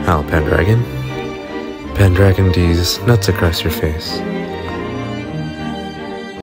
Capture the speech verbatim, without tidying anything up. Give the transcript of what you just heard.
Howl, pendragon. Pendragon deez, nuts across your face.